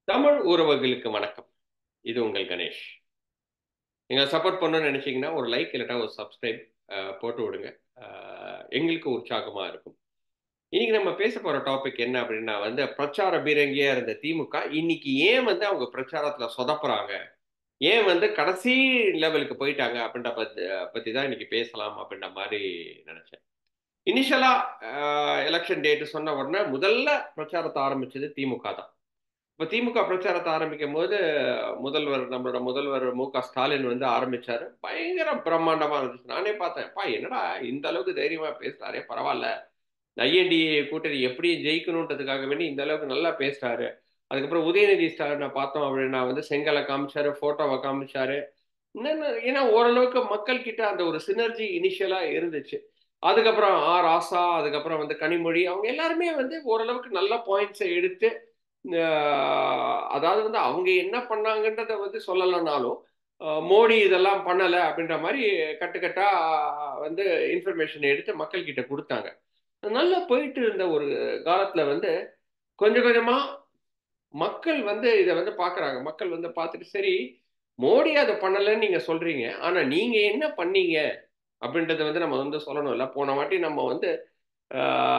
தமிழ் உறவுகளுக்கு வணக்கம். இது உங்கள் கணேஷ். எங்கள சப்போர்ட் பண்ணணும்னு நினைச்சீங்கன்னா, ஒரு லைக் இல்லாட்டா ஒரு சப்ஸ்கிரைப் போட்டு விடுங்க. அ எங்களுக்கு உற்சாகமா இருக்கும். இன்னைக்கு நம்ம பேச போற டாபிக் என்ன அப்படின்னா பிரச்சார பீரங்கியா இருந்த திமுக, இன்னைக்கு ஏன் அவங்க பிரச்சாரத்துல சொதப்புறாங்க? ஏன் கடைசி லெவலுக்கு போயிட்டாங்க? அப்படின்ற பத்தி தான் இன்னைக்கு பேசலாம் அப்படின்ற மாரி நெனச்சேன். இனிஷியலா அ எலக்ஷன் டேட் சொன்ன உடனே முதல்ல பிரச்சாரத்த ஆரம்பிச்சது திமுக தான். இப்ப திமுக பிரச்சாரத்த ஆரம்பிக்கும்போது, நம்மளோட முதல்வர் மு.க. ஸ்டாலின் ஆரம்பிச்சாரு. பயங்கர பிரம்மாண்டமா இருந்துச்சு. நானே பார்த்தேன். "அப்பா என்னடா இந்த அளவுக்கு தைரியமா பேசுறாரே! பரவால்ல. ஐஎன்டிஏ கூட்டணி எப்படியும் ஜெயிக்கணுன்றதுக்காக வேண்டி இந்த அளவுக்கு நல்லா பேசுறாரு." அதுக்கப்புறம் உதயநிதி ஸ்டாலின பார்த்தோம் அப்படின்னா செங்கல காமிச்சாரு, ஃபோட்டோவ காமிச்சாரு. என்னன்னு ஏன்னா ஓரளவுக்கு மக்கள் கிட்ட அந்த ஒரு சினர்ஜி இனிஷியலா இருந்துச்சு. அதுக்கப்புறம் ராசா, அதுக்கப்புறம் கனிமொழி அவங்க எல்லாருமே ஓரளவுக்கு நல்ல பாயிண்ட்ஸ எடுத்து அ அதாவது அவங்க என்ன பண்ணாங்கன்றத சொல்லலனாலும், மோடி இதெல்லாம் பண்ணல அப்படின்ற மாரி கட்டுக்கட்டா வந்து இன்ஃபர்மேஷன் எடுத்து மக்கள் கிட்ட குடுத்தாங்க. நல்லா போயிட்டு இருந்த ஒரு காலத்துல கொஞ்சம் கொஞ்சமா மக்கள் இத பார்க்குறாங்க. மக்கள் பார்த்துட்டு, சரி மோடி அத பண்ணலன்னு நீங்க சொல்றீங்க. ஆனா நீங்க என்ன பண்ணீங்க? அப்படின்றத நம்ம சொல்லணும்ல. போன வாட்டி நம்ம ஆ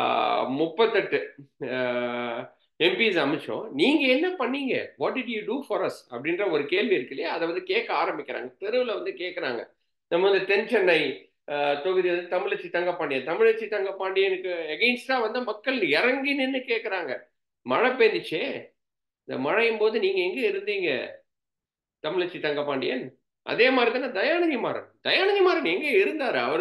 38 ஆ எம்பிஸ் அமிச்சோம். நீங்க என்ன பண்ணீங்க? What did you do for us? அப்படின்ற ஒரு கேள்வி இருக்கு இல்லையா? அத கேட்க ஆரம்பிக்கிறாங்க. தெருவுல கேட்கறாங்க. நம்ம தென் சென்னை அ தொகுதி தமிழச்சி தங்கப்பாண்டியன். தமிழச்சி தங்கப்பாண்டியனுக்கு எகெயின்ஸ்டா மக்கள் இறங்கி நின்னு கேட்கறாங்க. மழை பெஞ்சுச்சே! இந்த மழையும்போது நீங்க எங்க இருந்தீங்க? தமிழச்சி தங்கப்பாண்டியன். அதே மாரி தானே தயாநிதி மாறன். தயாநிதி மாறன் எங்க இருந்தாரு? அவரு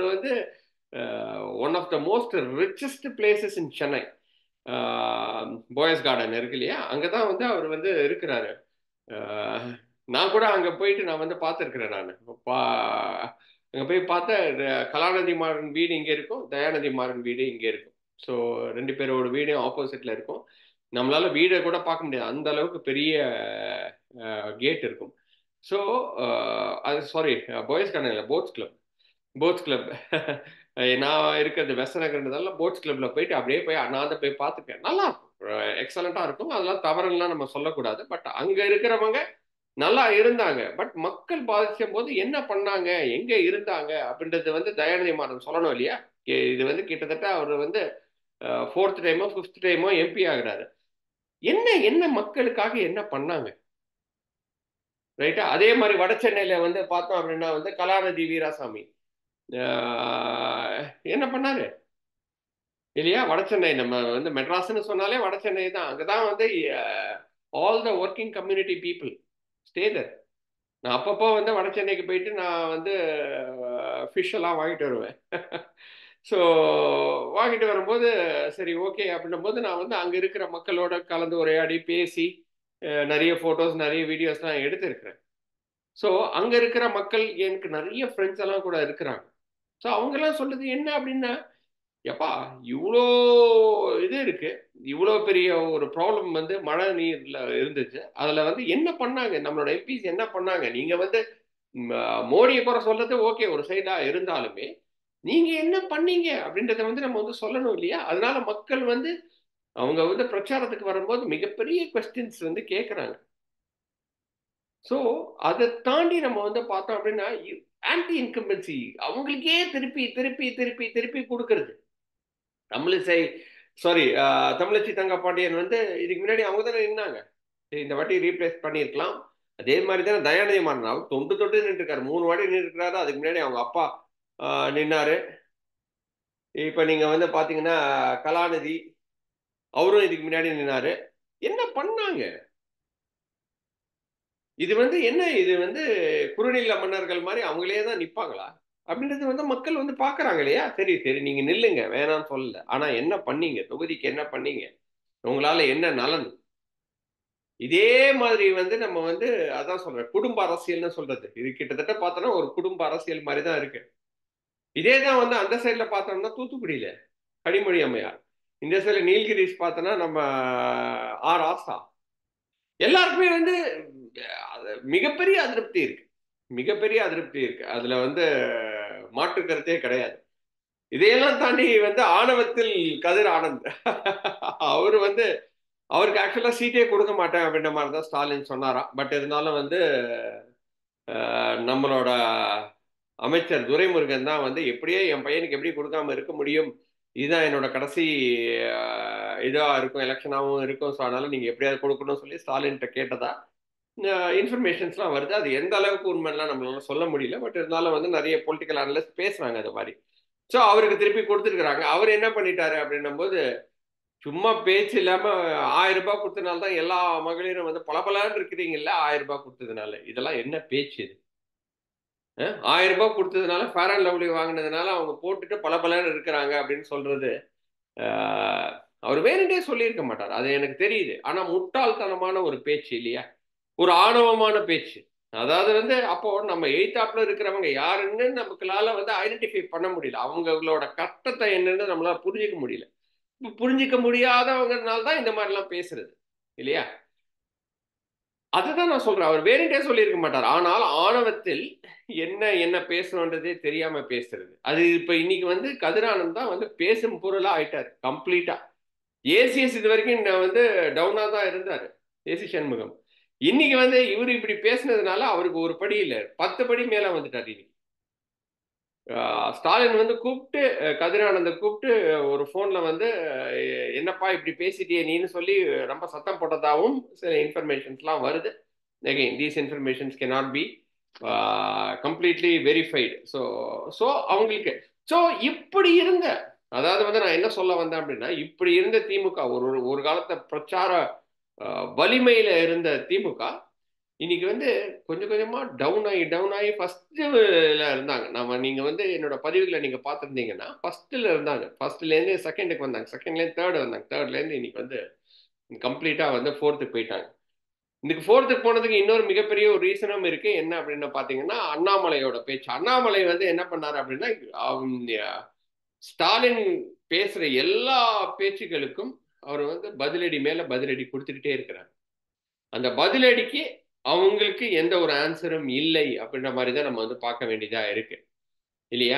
one of the most richest places in Chennai. ஆ போயஸ் கார்டன் இருக்கு இல்லையா? அங்க தான் அவர் இருக்கிறாரு. ஆ நான் கூட அங்க போயிட்டு நான் பார்த்துருக்கிறேன் நானு. பா அங்க போய் பார்த்தா கலாநிதி மாறன் வீடு இங்க இருக்கும். தயாநிதி மாறன் வீடு இங்க இருக்கும். ஸோ 2 பேரோட வீடும் ஆப்போசிட்ல இருக்கும். நம்மளால வீட கூட பார்க்க முடியாது. அந்த அளவுக்கு பெரிய கேட் இருக்கும். ஸோ அ அது சாரி பாய்ஸ் கார்டன் இல்ல, போட்ஸ் கிளப். Boat club. நான் இருக்கிறது வெஸ்ட் நகர்ன்றதால போட்ஸ் கிளப்ல போயிட்டு அப்படியே போய் நான் தான் போய் பார்த்துருக்கேன். நல்லாருக்கும். எக்ஸலென்ட்டா இருக்கும். அதெல்லாம் தவறுன்னுலாம் நம்ம சொல்லக்கூடாது. பட் அங்க இருக்கிறவங்க நல்லா இருந்தாங்க. பட் மக்கள் பாதிச்சம்போது என்ன பண்ணாங்க? எங்க இருந்தாங்க? அப்படின்றது தயாநிதி மாறன் சொல்லணும் இல்லையா? இது கிட்டத்தட்ட அவரு 4த் டைமோ, 5த் டைமோ எம்பி ஆகுறாரு. என்ன என்ன மக்களுக்காக என்ன பண்ணாங்க? ரைட்டா? அதே மாரி வட சென்னையில பார்த்தோம் அப்படின்னா கலாநிதி வீராசாமி. ஆ என்ன பண்ணாரு? இல்லையா? வடசென்னை நம்ம மெட்ராஸ்ன்னு சொன்னாலே வடசென்னை தான். அங்க தான் அ all the working community people stay there. நான் அப்பப்போ வடசென்னைக்கு போயிட்டு நான் ஃபிஷ் எல்லாம் வாங்கிட்டு வருவேன். ஸோ வாங்கிட்டு வரும்போது சரி ஓகே அப்படின்னும்போது நான் அங்க இருக்கிற மக்களோட கலந்து உரையாடி, பேசி நெறைய ஃபோட்டோஸ், நெறைய வீடியோஸ்லாம் எடுத்திருக்கிறேன். ஸோ அங்க இருக்கிற மக்கள் எனக்கு நெறைய ஃப்ரெண்ட்ஸ் எல்லாம் கூட இருக்கிறாங்க. ஸோ அவங்கலாம் சொல்றது என்ன அப்படின்னா, "எப்பா இவ்ளோ இது இருக்கு. இவ்ளோ பெரிய ஒரு ப்ராப்ளம் மழை நீர்ல இருந்துச்சு. அதுல என்ன பண்ணாங்க? நம்மளோட எம்பிஸ் என்ன பண்ணாங்க? நீங்க மோடிய குறை சொல்றது ஓகே ஒரு சைடா இருந்தாலுமே, நீங்க என்ன பண்ணீங்க?" அப்படின்றத நம்ம சொல்லணும் இல்லையா? அதனால மக்கள் அவங்க பிரச்சாரத்துக்கு வரும்போது மிகப்பெரிய கொஸ்டின்ஸ் கேட்கறாங்க. ஸோ, அத தாண்டி நம்ம பார்த்தோம் அப்படின்னா, ஆன்டி இன்கம்பன்சி அவங்களுக்கே திருப்பி, திருப்பி, திருப்பி, திருப்பி குடுக்குறது. தமிழிசை சாரி தமிழச்சி தங்கப்பாண்டியன் இதுக்கு முன்னாடி அவங்க தானே நின்னாங்க. சரி இந்த வாட்டி ரீப்ளேஸ் பண்ணியிருக்கலாம். அதே மாரி தானே தயாநிதி மாறன். அவர் தொன்று தொட்டு நின்னுட்டுருக்காரு. 3 வாட்டி நின்னுருக்காரு. அதுக்கு முன்னாடி அவங்க அப்பா நின்னாரு. இப்ப நீங்க பார்த்தீங்கன்னா, கலாநிதி அவரும் இதுக்கு முன்னாடி நின்னாரு. என்ன பண்ணாங்க? இது என்ன இது குறுநில மன்னர்கள் மாரி அவங்களே தான் நிப்பாங்களா? அப்படின்றது மக்கள் பார்க்குறாங்க இல்லையா? சரி, சரி நீங்க நில்லுங்க. வேணான்னு சொல்லல. ஆனா என்ன பண்ணீங்க? தொகுதிக்கு என்ன பண்ணீங்க? உங்களால என்ன நலன்? இதே மாதிரி நம்ம அதான் சொல்றேன். குடும்ப அரசியல்னு சொல்றது. இது கிட்டத்தட்ட பார்த்தோம்னா ஒரு குடும்ப அரசியல் மாரி தான் இருக்கு. இதே தான் அந்த சைடுல பார்த்தோம்னா தூத்துக்குடியில கனிமொழி அம்மையார். இந்த சைடுல நீல்கிரிஸ் பார்த்தோம்னா நம்ம ராசா. எல்லாருக்குமே அது மிகப்பெரிய அதிருப்தி இருக்கு. மிகப்பெரிய அதிருப்தி இருக்கு. அதுல மாற்று கருத்தே கிடையாது. இதையெல்லாம் தாண்டி ஆணவத்தில் கதிர் ஆனந்த். அவரு அவருக்கு ஆக்சுவலா சீட்டே கொடுக்க மாட்டேன் அப்படின்ற மாதிரி தான் ஸ்டாலின் சொன்னாராம். பட் இருந்தாலும் வந்து நம்மளோட அமைச்சர் துரைமுருகன் தான் வந்து எப்படியே என் பையனுக்கு எப்படி கொடுக்காம இருக்க முடியும், இதுதான் என்னோட கடைசி இதா இருக்கும், எலெக்ஷனாகவும் இருக்கும், ஸோ அதனால நீங்க எப்படியாவது கொடுக்கணும்னு சொல்லி ஸ்டாலின்கிட்ட கேட்டதா இன்ஃபர்மேஷன்ஸ்லாம் வருது. அது எந்த அளவுக்கு உண்மைலாம் நம்மளால சொல்ல முடியல. பட் இருந்தாலும் வந்து நிறைய பொலிட்டிக்கல் அனலிஸ்ட் பேசுறாங்க அது மாதிரி. ஸோ அவருக்கு திருப்பி கொடுத்துருக்குறாங்க. அவர் என்ன பண்ணிட்டாரு அப்படின்னும் போது, சும்மா பேச்சு இல்லாம 1000 ரூபாய் கொடுத்ததுனால தான் எல்லா மகளிரும் வந்து பளபளன்னு இருக்கிறீங்கல்ல, 1000 ரூபாய் கொடுத்ததுனால. இதெல்லாம் என்ன பேச்சு இது? 1000 ரூபாய் கொடுத்ததுனால, ஃபேர் அண்ட் லவ்லி வாங்கினதுனால அவங்க போட்டுட்டு பளபளன்னு இருக்கிறாங்க அப்படின்னு சொல்றது, அஹ், அவர் வேணுட்டே சொல்லியிருக்க மாட்டார். அது எனக்கு தெரியுது. ஆனா முட்டாள்தனமான ஒரு பேச்சு இல்லையா? ஒரு ஆணவமான பேச்சு. அதாவது வந்து அப்போ நம்ம எய்தாப்ல இருக்கிறவங்க யாருன்னு நமக்களால வந்து ஐடென்டிஃபை பண்ண முடியல. அவங்களோட கஷ்டத்தை என்னன்னு நம்மளால புரிஞ்சிக்க முடியல. புரிஞ்சிக்க முடியாதவங்கனால தான் இந்த மாதிரிலாம் பேசுறது இல்லையா? அதுதான் நான் சொல்றேன். அவர் வேணுட்டே சொல்லியிருக்க மாட்டார். ஆனால் ஆணவத்தில் என்ன என்ன பேசணுன்றதே தெரியாம பேசுறது. அது இப்ப இன்னைக்கு வந்து கதிரானந்த் தான் வந்து பேசும் பொருளா ஆயிட்டாரு கம்ப்ளீட்டா. ஏசிஎஸ் இது வரைக்கும் வந்து டவுனா தான் இருந்தாரு, ஏசி சண்முகம். இன்னைக்கு வந்து இவர் இப்படி பேசினதுனால அவருக்கு ஒரு படி இல்லை, 10 படி மேல வந்துட்டார் இன்னைக்கு. ஸ்டாலின் வந்து கூப்பிட்டு கதிரானந்த கூப்பிட்டு ஒரு போன்ல வந்து என்னப்பா இப்படி பேசிட்டியே நீன்னு சொல்லி ரொம்ப சத்தம் போட்டதாகவும் சில இன்ஃபர்மேஷன்ஸ்லாம் வருது. Again these informations cannot be completely verified. So அவங்களுக்கு ஸோ இப்படி இருந்த, அதாவது வந்து நான் என்ன சொல்ல வந்தேன் அப்படின்னா, இப்படி இருந்த திமுக ஒரு ஒரு காலத்தை பிரச்சார வலிமையில இருந்த திமுக இன்னைக்கு வந்து கொஞ்சம் கொஞ்சமா டவுன் ஆகி ஃபர்ஸ்ட்ல இருந்தாங்க. நீங்க வந்து என்னோட பதிவுகளை நீங்க பார்த்துருந்தீங்கன்னா ஃபர்ஸ்ட்ல இருந்தாங்க. ஃபர்ஸ்ட்ல இருந்து செகண்டுக்கு வந்தாங்க, செகண்ட்ல இருந்து தேர்ட் வந்தாங்க, தேர்ட்ல இருந்து இன்னைக்கு வந்து கம்ப்ளீட்டா வந்து ஃபோர்த்துக்கு போயிட்டாங்க. இன்னைக்கு ஃபோர்த்துக்கு போனதுக்கு இன்னொரு மிகப்பெரிய ஒரு ரீசனும் இருக்கு. என்ன அப்படின்னு பாத்தீங்கன்னா அண்ணாமலையோட பேச்சு. அண்ணாமலை வந்து என்ன பண்ணாரு அப்படின்னா, ஸ்டாலின் பேசுற எல்லா பேச்சுகளுக்கும் அவர் வந்து பதிலடி மேல பதிலடி கொடுத்துக்கிட்டே இருக்கிறார். அந்த பதிலடிக்கு அவங்களுக்கு எந்த ஒரு ஆன்சரும் இல்லை அப்படின்ற மாதிரி தான் நம்ம வந்து பார்க்க வேண்டியதா இருக்கு இல்லையா?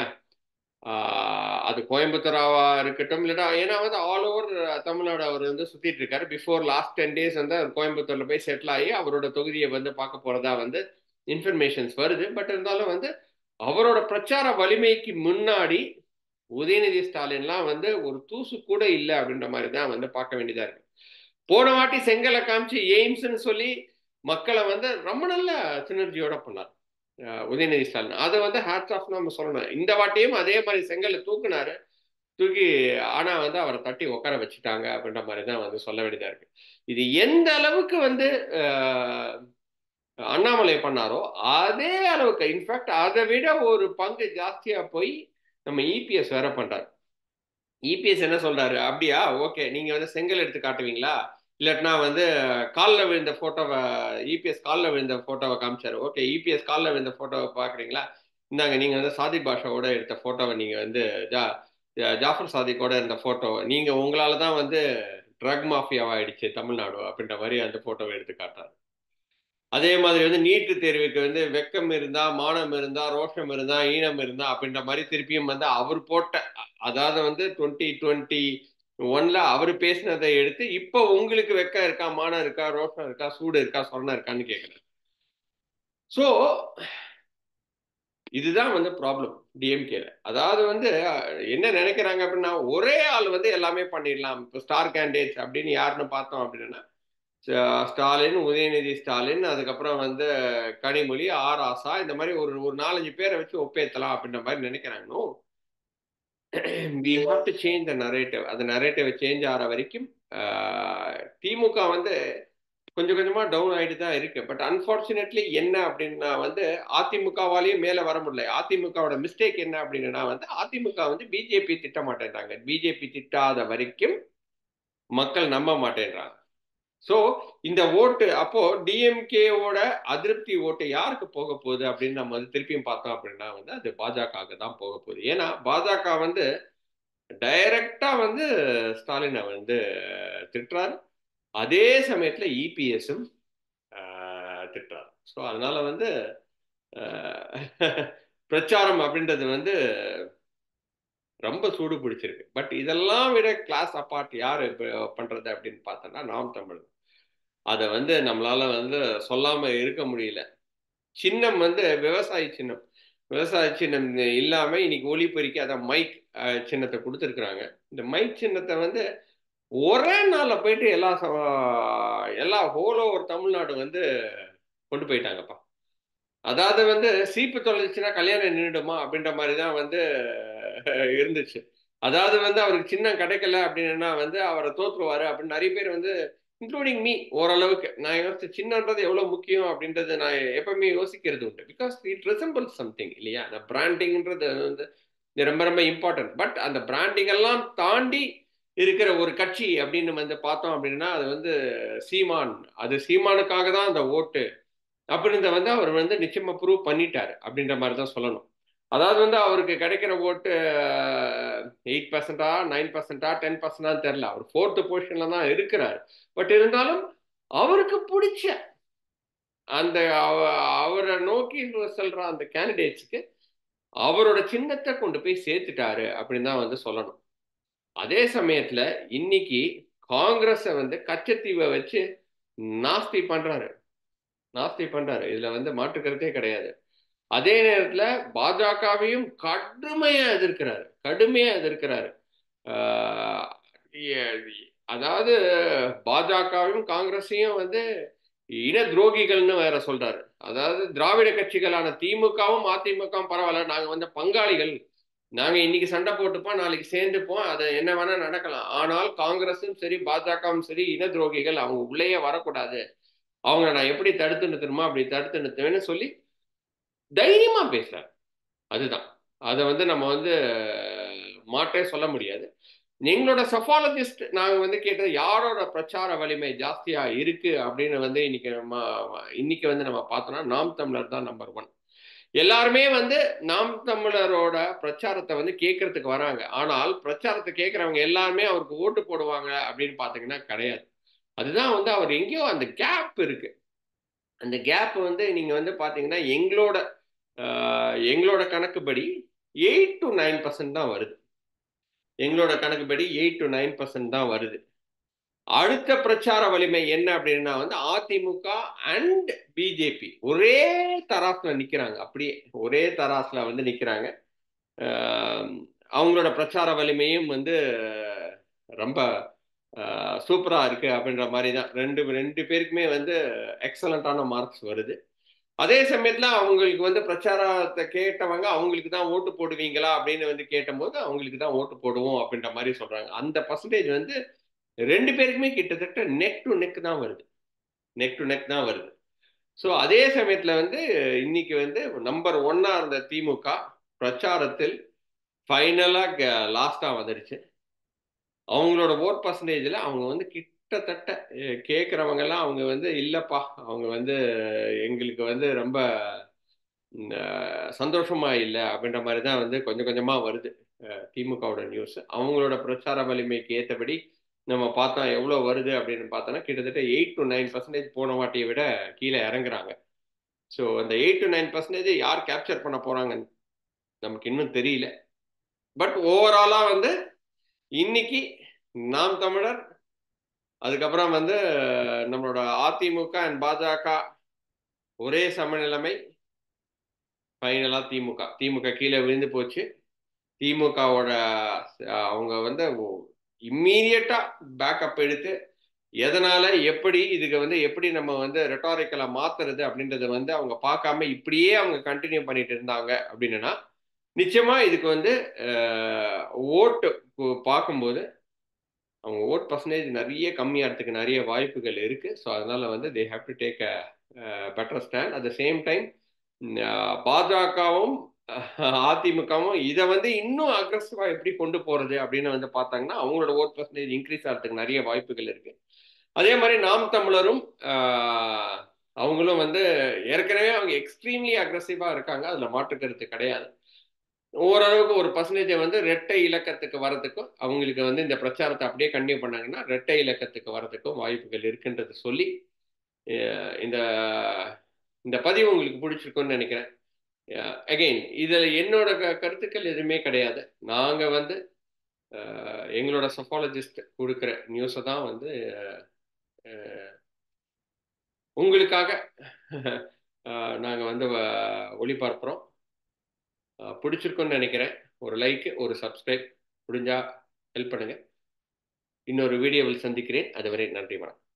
அது கோயம்புத்தூராவா இருக்கட்டும், இல்லைன்னா ஏன்னா வந்து ஆல் ஓவர் தமிழ்நாடு அவர் வந்து சுத்திட்டு இருக்காரு. பிஃபோர் லாஸ்ட் 10 டேஸ் வந்து அவர் கோயம்புத்தூர்ல போய் செட்டில் ஆகி அவரோட தொகுதியை வந்து பார்க்க போறதா வந்து இன்ஃபர்மேஷன்ஸ் வருது. பட் இருந்தாலும் வந்து அவரோட பிரச்சார வலிமைக்கு முன்னாடி உதயநிதி ஸ்டாலின்லாம் வந்து ஒரு தூசு கூட இல்லை அப்படின்ற மாதிரி தான் வந்து பார்க்க வேண்டியதா இருக்கு. போன வாட்டி செங்கலை காமிச்சு எய்ம்ஸ்ன்னு சொல்லி மக்களை வந்து ரொம்ப நல்ல சினர்ஜியோட பண்ணார் உதயநிதி ஸ்டாலின். அதை வந்து ஹேட்ஸ் ஆஃப் நம்ம சொல்லணும். இந்த வாட்டியும் அதே மாதிரி செங்கலை தூக்குனாரு. தூக்கி ஆனா வந்து அவரை தட்டி உட்கார வச்சுட்டாங்க அப்படின்ற மாதிரி தான் வந்து சொல்ல வேண்டியதா இருக்கு. இது எந்த அளவுக்கு வந்து அண்ணாமலை பண்ணாரோ அதே அளவுக்கு, இன்ஃபேக்ட் அதை விட ஒரு பங்கு ஜாஸ்தியா போய் நம்ம இபிஎஸ் வேற பண்றாரு. இபிஎஸ் என்ன சொல்றாரு, அப்படியா ஓகே நீங்க வந்து செங்கல் எடுத்து காட்டுவீங்களா, இல்லாட்டினா வந்து காலில் விழுந்த போட்டோவை, இபிஎஸ் காலில் விழுந்த போட்டோவை காமிச்சாரு. ஓகே இபிஎஸ் காலில் விழுந்த போட்டோவை பாக்குறீங்களா, இந்தாங்க நீங்க வந்து சாதிக் பாஷாவோட எடுத்த போட்டோவை, நீங்க வந்து ஜாஃபர் சாதிக்கோட இருந்த போட்டோவை, நீங்க உங்களால தான் வந்து ட்ரக் மாஃபியாவாயிடுச்சு தமிழ்நாடு அப்படின்ற மாதிரி அந்த போட்டோவை எடுத்து காட்டுறாரு. அதே மாதிரி வந்து நீட்டு தேர்வுக்கு வந்து வெக்கம் இருந்தா, மானம் இருந்தா, ரோஷம் இருந்தா, ஈனம் இருந்தா அப்படின்ற மாதிரி திருப்பியும் வந்து அவர் போட்ட, அதாவது வந்து 2021 அவர் பேசினதை எடுத்து இப்ப உங்களுக்கு வெக்கம் இருக்கா, மானம் இருக்கா, ரோஷம் இருக்கா, சூடு இருக்கா, சொரணம் இருக்கான்னு கேட்கிறேன். சோ இதுதான் வந்து ப்ராப்ளம் டிஎம்கேல. அதாவது வந்து என்ன நினைக்கிறாங்க அப்படின்னா, ஒரே ஆள் வந்து எல்லாமே பண்ணிடலாம். இப்போ ஸ்டார் கேண்டிடேட்ஸ் அப்படின்னு யாருன்னு பார்த்தோம் அப்படின்னா, ஸ்டாலின், உதயநிதி ஸ்டாலின், அதுக்கப்புறம் வந்து கனிமொழி, ஆர் ஆசா, இந்த மாதிரி ஒரு ஒரு 4-5 பேரை வச்சு ஒப்பேத்தலாம் அப்படின்ற மாதிரி நினைக்கிறாங்க. We have to change the narrative. அந்த நரேட்டிவ் சேஞ்ச் ஆகிற வரைக்கும் திமுக வந்து கொஞ்சம் கொஞ்சமா டவுன் ஆயிட்டு தான் இருக்கு. பட் அன்பார்ச்சுனேட்லி என்ன அப்படின்னா வந்து அதிமுகவாலேயும் மேல வர முடியல. அதிமுகவோட மிஸ்டேக் என்ன அப்படின்னா வந்து அதிமுக வந்து பிஜேபி திட்ட மாட்டேன்றாங்க. பிஜேபி திட்டாத வரைக்கும் மக்கள் நம்ப மாட்டேன்றாங்க. சோ இந்த ஓட்டு அப்போ டிஎம்கேவோட அதிருப்தி ஓட்டு யாருக்கு போக போகுது அப்படின்னு நம்ம வந்து திருப்பியும் பார்த்தோம் அப்படின்னா வந்து அது பாஜக தான் போக போகுது. ஏன்னா பாஜக வந்து டைரக்டா வந்து ஸ்டாலினை வந்து திட்டுறாரு. அதே சமயத்துல இபிஎஸும் திட்டுறாரு. ஸோ அதனால வந்து பிரச்சாரம் அப்படின்றது வந்து ரொம்ப சூடு பிடிச்சிருக்கு. பட் இதெல்லாம் விட கிளாஸ் அப்பார்ட் யார் பண்றது அப்படின்னு பார்த்தோன்னா நாம் தமிழ். அதை வந்து நம்மளால வந்து சொல்லாம இருக்க முடியல. சின்னம் வந்து விவசாய சின்னம். விவசாய சின்னம் இல்லாம இன்னைக்கு ஒலிபெருக்கி அதான் மைக் சின்னத்தை கொடுத்துருக்குறாங்க. இந்த மைக் சின்னத்தை வந்து ஒரே நாள்ல போயிட்டு எல்லா ஹோல் ஓவர் தமிழ்நாடு வந்து கொண்டு போயிட்டாங்கப்பா. அதாவது வந்து சீப்பு தொலைச்சுன்னா கல்யாணம் நின்றுடுமா அப்படின்ற மாதிரி தான் வந்து இருந்துச்சு. அதாவது வந்து அவருக்கு சின்னம் கிடைக்கல அப்படின்னா வந்து அவரை தோற்றுருவாரு அப்படின்னு நிறைய பேர் வந்து இன்க்ளூடிங் மீ ஓரளவுக்கு நான் யோசிச்சு சின்னன்றது எவ்வளவு முக்கியம் அப்படின்றது நான் எப்பவுமே யோசிக்கிறது உண்டு. பிகாஸ் இட் ரிசம்பிள் சம்திங் இல்லையா? அந்த பிராண்டிங்ன்றது வந்து ரொம்ப ரொம்ப இம்பார்ட்டன்ட். பட் அந்த பிராண்டிங் எல்லாம் தாண்டி இருக்கிற ஒரு கட்சி அப்படின்னு வந்து பார்த்தோம் அப்படின்னா அது வந்து சீமான். அது சீமானுக்காக தான் அந்த ஓட்டு அப்படின்றத வந்து அவர் வந்து நிச்சயமா ப்ரூவ் பண்ணிட்டாரு அப்படின்ற மாதிரி தான் சொல்லணும். அதாவது வந்து அவருக்கு கிடைக்கிற ஓட்டு 8%, 9%, 10% தெரியல. அவர் 4th பொசிஷன்ல தான் இருக்கிறார். பட் இருந்தாலும் அவருக்கு பிடிச்ச அந்த அவரை நோக்கி செல்ற அந்த கேண்டிடேட்ஸ்க்கு அவரோட சின்னத்தை கொண்டு போய் சேர்த்துட்டாரு அப்படின்னு தான் வந்து சொல்லணும். அதே சமயத்துல இன்னைக்கு காங்கிரஸை வந்து கச்சத்தீவை வச்சு நாஸ்தி பண்றாரு. நாஸ்தி பண்றாரு. இதுல வந்து மாற்று கருத்தே கிடையாது. அதே நேரத்துல பாஜகவையும் கடுமையா எதிர்க்கிறாரு. கடுமையா எதிர்க்கிறாரு. ஆஹ் அதாவது பாஜகவையும் காங்கிரஸையும் வந்து இன துரோகிகள்னு வேற சொல்றாரு. அதாவது திராவிட கட்சிகளான திமுகவும் அதிமுகவும் பரவாயில்ல, நாங்க வந்து பங்காளிகள், நாங்க இன்னைக்கு சண்டை போட்டுப்போம், நாளைக்கு சேர்ந்துப்போம், அது என்ன வேணா நடக்கலாம். ஆனால் காங்கிரஸும் சரி பாஜகவும் சரி இன துரோகிகள், அவங்க உள்ளேயே வரக்கூடாது, அவங்க நான் எப்படி தடுத்து நிறுத்தணுமோ அப்படி தடுத்து நிறுத்துவேன்னு சொல்லி தைரியமா பேசுறாரு. அதுதான். அதை வந்து நம்ம வந்து மாற்றே சொல்ல முடியாது. எங்களோட சஃபாலஜிஸ்ட் நாங்க வந்து கேட்டது யாரோட பிரச்சார வலிமை ஜாஸ்தியா இருக்கு அப்படின்னு வந்து இன்னைக்கு வந்து நம்ம பார்த்தோம்னா நாம் தமிழர் தான் நம்பர் 1. எல்லாருமே வந்து நாம் தமிழரோட பிரச்சாரத்தை வந்து கேட்கறதுக்கு வராங்க. ஆனால் பிரச்சாரத்தை கேட்கறவங்க எல்லாருமே அவருக்கு ஓட்டு போடுவாங்க அப்படின்னு பாத்தீங்கன்னா கிடையாது. அதுதான் வந்து அவர் எங்கேயோ அந்த கேப் இருக்கு. அந்த கேப் வந்து நீங்க வந்து பாத்தீங்கன்னா எங்களோட கணக்குப்படி 8 to 9% தான் வருது. எங்களோட கணக்குப்படி 8 to 9% தான் வருது. அடுத்த பிரச்சார வலிமை என்ன அப்படின்னா வந்து அதிமுக அண்ட் பிஜேபி ஒரே தராசுல நிக்கிறாங்க. அப்படியே ஒரே தராசுல வந்து நிக்கிறாங்க. அவங்களோட பிரச்சார வலிமையும் வந்து ரொம்ப சூப்பரா இருக்கு அப்படின்ற மாதிரி தான் ரெண்டு ரெண்டு பேருக்குமே வந்து எக்ஸலண்டான மார்க்ஸ் வருது. அதே சமயத்துல அவங்களுக்கு வந்து பிரச்சாரத்தை கேட்டவங்க அவங்களுக்கு தான் ஓட்டு போடுவீங்களா அப்படின்னு வந்து கேட்டபோது அவங்களுக்கு தான் ஓட்டு போடுவோம் அப்படின்ற மாதிரி சொல்றாங்க. அந்த பர்சன்டேஜ் வந்து ரெண்டு பேருக்குமே கிட்டத்தட்ட நெக் டு நெக் தான் வருது. நெக் டு நெக் தான் வருது. ஸோ அதே சமயத்துல வந்து இன்னைக்கு வந்து நம்பர் 1 இருந்த திமுக பிரச்சாரத்தில் ஃபைனலா லாஸ்டா வந்துருச்சு. அவங்களோட ஓட் பர்சன்டேஜ்ல அவங்க வந்து கிட்டத்தட்ட கேட்கறவங்க எல்லாம் அவங்க வந்து இல்லப்பா, அவங்க வந்து எங்களுக்கு வந்து ரொம்ப சந்தோஷமா இல்லை அப்படின்ற மாதிரி தான் வந்து கொஞ்சம் கொஞ்சமா வருது திமுகவோட நியூஸ். அவங்களோட பிரச்சார வலிமைக்கு ஏற்றபடி நம்ம பார்த்தா எவ்வளோ வருது அப்படின்னு பார்த்தோன்னா கிட்டத்தட்ட 8 to 9% போன வாட்டியை விட கீழே இறங்குறாங்க. ஸோ அந்த 8 to 9% யார் கேப்சர் பண்ண போறாங்கன்னு நமக்கு இன்னும் தெரியல. பட் ஓவராலா வந்து இன்னைக்கு நாம் தமிழர், அதுக்கப்புறம் வந்து நம்மளோட அதிமுக அண்ட் பாஜக ஒரே சமநிலைமை. ஃபைனலா திமுக கீழே விழுந்து போச்சு. திமுகவோட அவங்க வந்து இம்மீடியட்டா பேக்கப் எடுத்து எதனால எப்படி இதுக்கு வந்து எப்படி நம்ம வந்து ரெட்டாரிக்கலா மாத்துறது அப்படின்றத வந்து அவங்க பார்க்காம இப்படியே அவங்க கண்டினியூ பண்ணிட்டு இருந்தாங்க அப்படின்னா நிச்சயமா இதுக்கு வந்து ஓட்டு பார்க்கும்போது அவங்க ஓட் பர்சன்டேஜ் நிறைய கம்மியாகிறதுக்கு நிறைய வாய்ப்புகள் இருக்கு. ஸோ அதனால வந்து they have to take a better stand. At the same time பாஜகவும் அதிமுகவும் இதை வந்து இன்னும் அக்ரஸிவா எப்படி கொண்டு போறது அப்படின்னு வந்து பார்த்தாங்கன்னா அவங்களோட ஓட் பர்சன்டேஜ் இன்க்ரீஸ் ஆகிறதுக்கு நிறைய வாய்ப்புகள் இருக்கு. அதே மாதிரி நாம் தமிழரும் அவங்களும் வந்து ஏற்கனவே அவங்க எக்ஸ்ட்ரீம்லி அக்ரஸிவா இருக்காங்க, அதுல மாற்றுக்கிறது கிடையாது. ஓரளவுக்கு ஒரு பர்சன்டேஜை வந்து ரெட்டை இலக்கத்துக்கு வரதுக்கும் அவங்களுக்கு வந்து இந்த பிரச்சாரத்தை அப்படியே கண்டினியூ பண்ணாங்கன்னா ரெட்டை இலக்கத்துக்கு வரதுக்கும் வாய்ப்புகள் இருக்குன்றது சொல்லி இந்த இந்த பதிவு உங்களுக்கு பிடிச்சிருக்குன்னு நினைக்கிறேன். அகெயின் இதில் என்னோட கருத்துக்கள் எதுவுமே கிடையாது. நாங்கள் வந்து எங்களோட சஃபாலஜிஸ்ட் கொடுக்குற நியூஸை தான் வந்து உங்களுக்காக நாங்கள் வந்து ஒளிபரப்புகிறோம். பிடிச்சிருக்குன்னு நினைக்கிறேன். ஒரு லைக், ஒரு சப்ஸ்கிரைப் முடிஞ்சா ஹெல்ப் பண்ணுங்கள். இன்னொரு வீடியோவில் சந்திக்கிறேன். அதுவரை நன்றி, வணக்கம்.